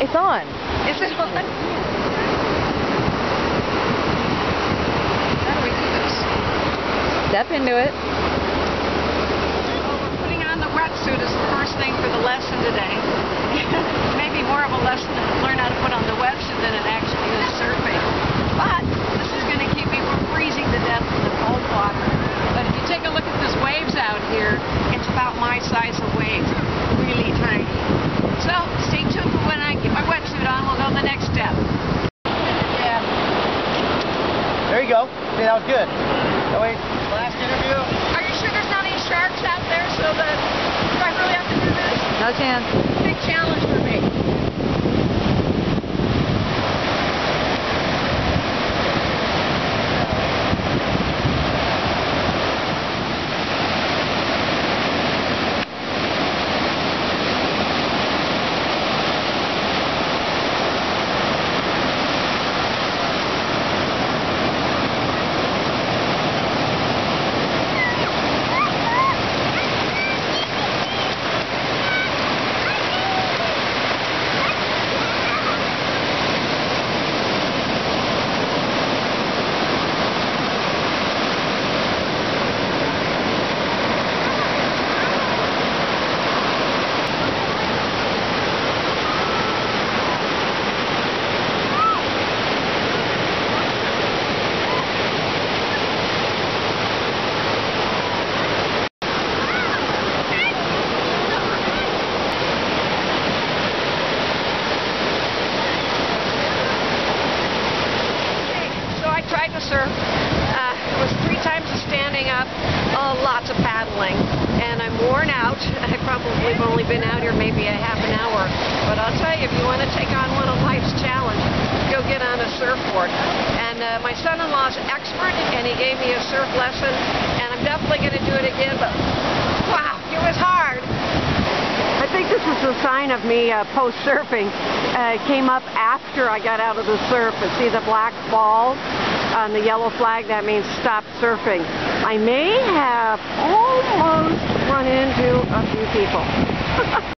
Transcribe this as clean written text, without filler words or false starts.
It's on. Is it on? How do we do this? Step into it. Well, we're putting on the wetsuit as the first thing for the lesson today. Maybe more of a lesson to learn how to put on the wetsuit than it actually is surfing. But this is going to keep me from freezing to death in the cold water. But if you take a look at these waves out here, it's about my size of wave. Really tiny. So stay tuned for when I get my wetsuit on. We'll go to the next step. Yeah. There you go. See, that was good. Oh, wait. Last interview. Are you sure there's not any sharks out there so that do I really have to do this? No chance. Big challenge for me. Tried to surf. It was 3 times of standing up, lots of paddling, and I'm worn out. I probably have only been out here maybe a half an hour, but I'll tell you, if you want to take on one of life's challenges, go get on a surfboard. And my son-in-law's expert, and he gave me a surf lesson, and I'm definitely going to do it again, but wow, it was hard. I think this is a sign of me post-surfing. It came up after I got out of the surf. And see the black ball on the yellow flag? That means stop surfing. I may have almost run into a few people.